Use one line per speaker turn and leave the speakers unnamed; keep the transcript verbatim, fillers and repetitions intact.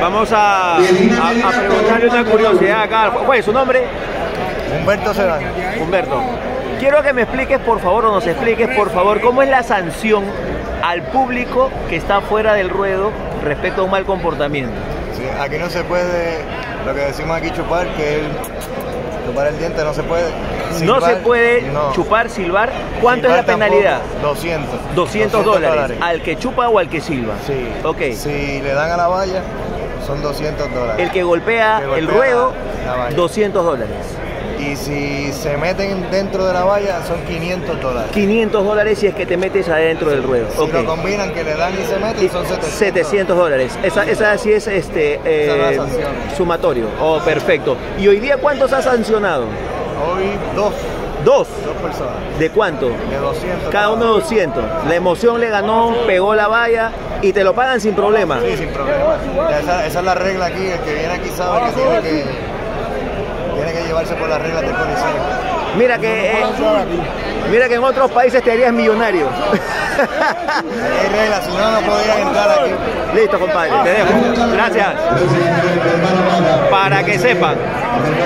vamos a, a, a preguntarle una curiosidad acá. ¿Cuál es su nombre?
Humberto Sedán.
Humberto, quiero que me expliques, por favor, o nos expliques, por favor, cómo es la sanción al público que está fuera del ruedo respecto a un mal comportamiento.
Sí, aquí no se puede, lo que decimos aquí chupar, que el chupar el diente no se puede.
Silbar, no se puede no. chupar, silbar. ¿Cuánto silbar es la penalidad?
doscientos.
doscientos dólares. ¿Al que chupa o al que silba?
Sí.
Okay.
Si le dan a la valla, son doscientos dólares.
El que golpea, que golpea el ruedo, la, la doscientos dólares.
Y si se meten dentro de la valla, son quinientos dólares.
quinientos dólares si es que te metes adentro del ruedo.
Si okay. lo combinan, que le dan y se meten, son setecientos.
setecientos dólares. Esa, esa sí es este eh, sumatorio. Oh, perfecto. ¿Y hoy día cuántos ha sancionado?
Hoy dos.
¿Dos?
Dos personas.
¿De cuánto?
De doscientos.
Cada uno doscientos. La emoción le ganó, pegó la valla y te lo pagan sin problema.
Sí, sin problema. Esa, esa es la regla aquí. El que viene aquí sabe que tiene que... Tiene que llevarse por las reglas del policía.
Mira que, eh, mira que en otros países te harías millonario.
Hay reglas, si no, no podrían entrar aquí.
Listo, compadre, te dejo. Gracias. Para que sepan.